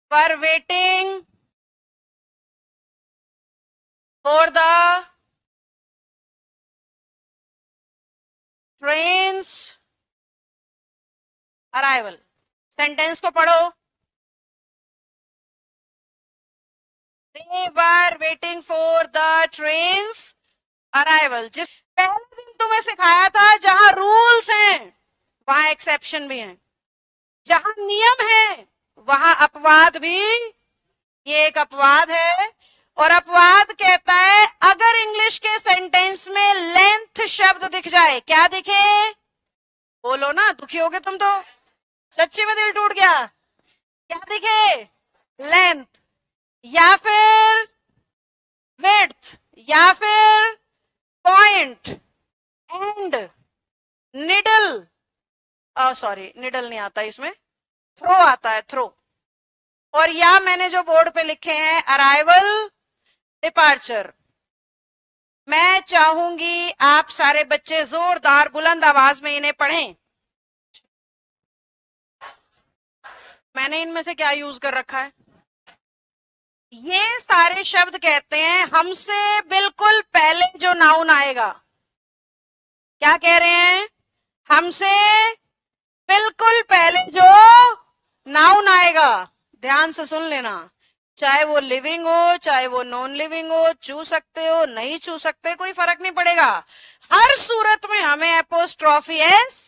were waiting for the train's arrival. Sentence को पढ़ो. They were waiting for the train's arrival. जिस पहले दिन तुम्हें सिखाया था जहां रूल्स हैं वहां एक्सेप्शन भी हैं, जहां नियम है वहां अपवाद भी. ये एक अपवाद है और अपवाद कहता है अगर इंग्लिश के सेंटेंस में लेंथ शब्द दिख जाए. क्या दिखे? बोलो ना, दुखी हो गए तुम तो, सच्ची में दिल टूट गया. क्या दिखे? लेंथ या फिर विड्थ या फिर point and needle. Sorry, needle नहीं आता इसमें, थ्रो आता है, थ्रो. और या मैंने जो बोर्ड पे लिखे हैं अराइवल, डिपार्चर. मैं चाहूंगी आप सारे बच्चे जोरदार बुलंद आवाज में इन्हें पढ़ें. मैंने इनमें से क्या यूज कर रखा है? ये सारे शब्द कहते हैं हमसे बिल्कुल पहले जो नाउन आएगा. क्या कह रहे हैं? हमसे बिल्कुल पहले जो नाउन आएगा. ध्यान से सुन लेना, चाहे वो लिविंग हो चाहे वो नॉन लिविंग हो, छू सकते हो नहीं छू सकते, कोई फर्क नहीं पड़ेगा. हर सूरत में हमें एपोस्ट्रॉफी एस.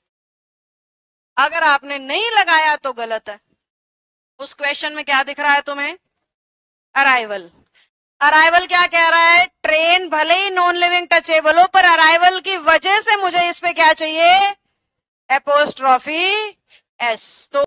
अगर आपने नहीं लगाया तो गलत है. उस क्वेश्चन में क्या दिख रहा है तुम्हें? अराइवल. अराइवल क्या कह रहा है? ट्रेन भले ही नॉन लिविंग टचेबल हो पर अराइवल की वजह से मुझे इस पे क्या चाहिए? Apostrophe S. तो